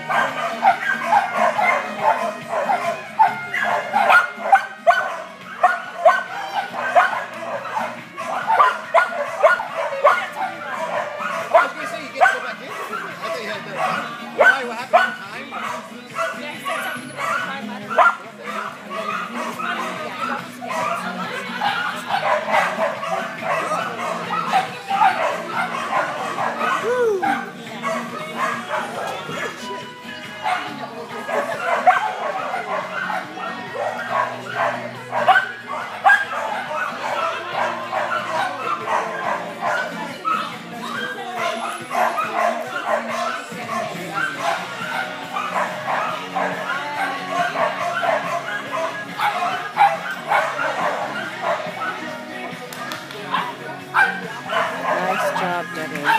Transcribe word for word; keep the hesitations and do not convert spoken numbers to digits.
I was going to say you get to go back in. I thought you had that. Why? What happened?